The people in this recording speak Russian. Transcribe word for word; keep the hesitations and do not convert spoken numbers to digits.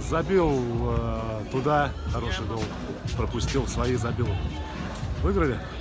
забил э, туда хороший гол, пропустил, свои забил. Выиграли.